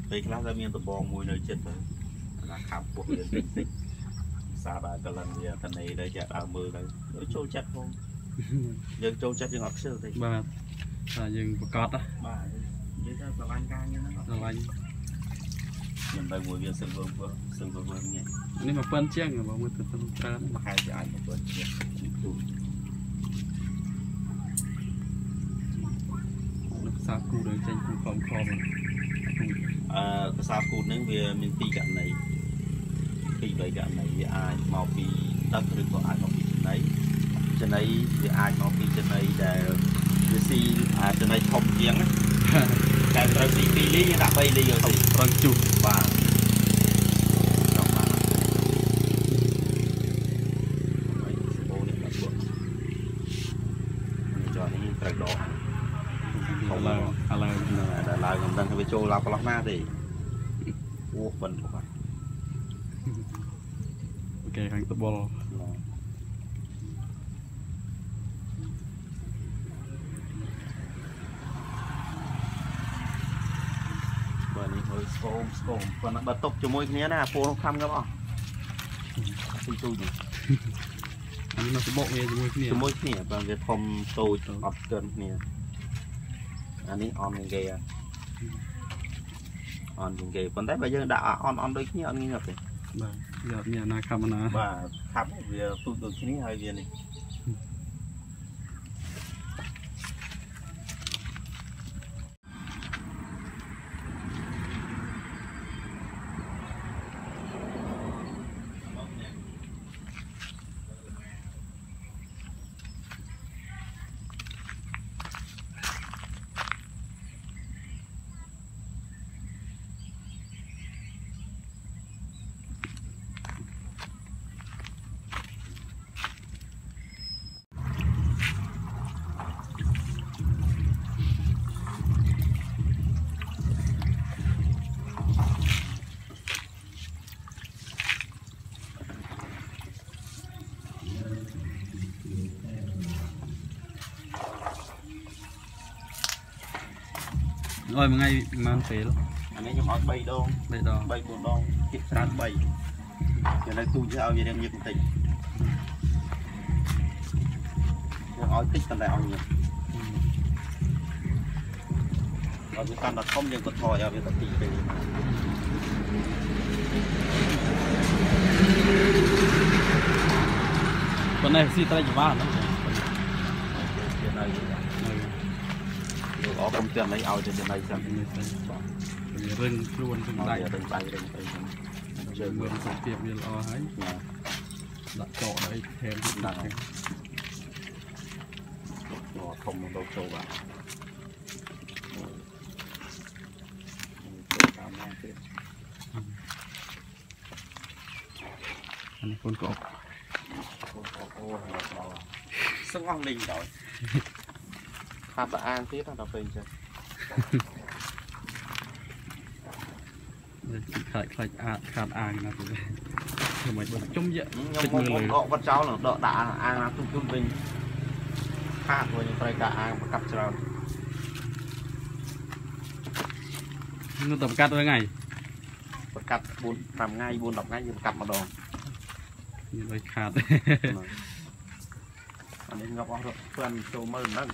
ពេលខ្លះតែមានដបងមួយនៅចិត្តទៅអាខាប់ពុះវាតិចតិចសាបាកលិនវាតនេទៅចាក់ដើមមើលទៅចូលចិត្តផងយើងចូលចិត្តយើងអត់ខ្ជិលទេបាទតែយើងប្រកាសណាបាទនិយាយទៅស្រឡាញ់ការងារហ្នឹងស្រឡាញ់ខ្ញុំទៅមួយវាសឹងវើនេះនេះមកប៉ុនជាងបងមើលទៅច្រើនខែជាអាចមកប៉ុនជាងភាសាគូដែលចេញគូខំភាសាគូហ្នឹងវាមានពីរករណីពីរបីករណីវាអាចមកពីទឹកឬក៏អាចមកពីចំណីវាអាចមកពីចំណីដែលវាស៊ីចំណីធំជាងតែត្រូវស៊ី2លីយើងដាក់3លីទៅប្រឹងជុះបាទត្រូវដកឥឡូវខ្ញុំដឹងថាវាចូលឡើងប្រឡោះណាទេអូបិណ្ឌបាទអូខេខាងតបល់បើនេះhơiស្គមប៉ុន្តែបើຕົកជាមួយគ្នាណាពូនោះខំងាប់អស់ទីទូនេះអានេះមកសបុកវាជាមួយគ្នាបើវាធំតូចអត់ស្ទើរគ្នាអានេះអននឹងគេអនជាងគេប៉ុន្តែបើយើងដាក់អនដូចគ្នាអត់ងាប់ទេបាទវាអត់មានណាខំណាបាទខាប់វាទូចដូចគ្នាហើយវានេះអើយមួយថ្ងៃមិនពេលអានេះខ្ញុំអត់3ដង 3ដង 3 4ដងគិតច្រើន3យើងនៅទូចឲ្យវារៀងញឹកបន្តិចយើងឲ្យតិចប៉ុន្តែឲ្យញឹកឲ្យវាកាន់តែធំយើងក៏ថយឲ្យវាទៅទីពេកប៉ុន្តែស៊ីត្រីច្បាស់ណាអរគុណទាំងនេះឲ្យទៅចំណៃសិនបាទរឹងខ្លួនរឹងដៃរឹងទៅជើងមើលសុខភាពវាល្អហើយដាក់ចោលដល់ថែមទៀតដាក់ធំមកចូលបាទតាមមកទៀតអានេះកូនកបអូសឹងអស់លេងដល់ខាប់អាងទៀតដល់ពេលអញ្ចឹងខ្លាច់ខាត់អាងណាទៅធ្វើមិនបើជុំយកខ្ញុំមកដកវត្តចោលដកដាក់អាងណាទុំវិញខាតវិញត្រូវការអាងប្រកាប់ច្រើននោះតប្រកាត់ថ្ងៃប្រកាត់4 5ថ្ងៃ4 10ថ្ងៃយើងប្រកាត់ម្ដងមានដូចខាតអានេះងាប់អស់រត់ផ្លាន់ចូលមើលហ្នឹង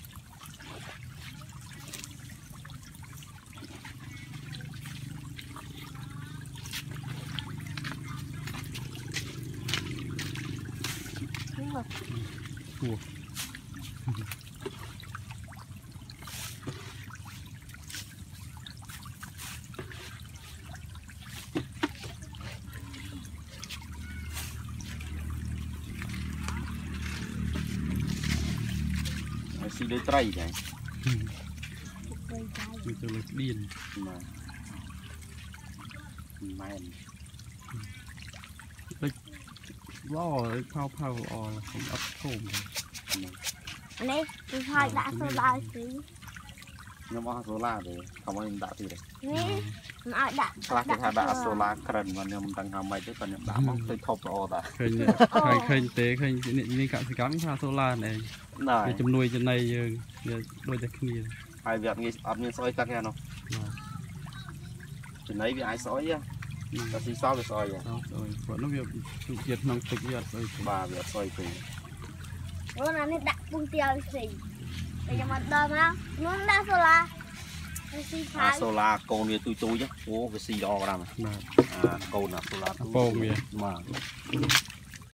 ស៊ីដូចត្រីចឹងវាទៅលើស្បៀនម៉ែនដូចល្អផៅល្អខ្ញុំអត់ធំនេះគឺហើយដាក់សូឡាស៊ីខ្ញុំអស់សូឡាទេខំឲ្យខ្ញុំដាក់ទៀតនេះមិនឲ្យដាក់ខ្លះគេថាដាក់សូឡាក្រិនខ្ញុំមិនដឹងថាម៉េចទេប៉ុន្តែខ្ញុំដាក់មកឃើញធប់ល្អតាឃើញទេឃើញនេះកសិកម្មថាសូឡានេះវាជំនួយចំណីយើងវាដូចតែគ្នាហើយវាអត់មានស្អុយទឹកទេនោះចំណៃវាអាចស្អុយតែស៊ីសវាស្អុយ bọn nó việc diệt năng tịch diệt rồi បាទវាស្អុយពេក Luôn là nên đặt bung tiêu xì. Để cho mà đơm á. Luôn đã solar. Xì អា phai. សូឡាកូនវាទូចទូចអូវាស៊ីល្អក្រាំបាទអាកូនអាសូឡាទូចពងវាបាទ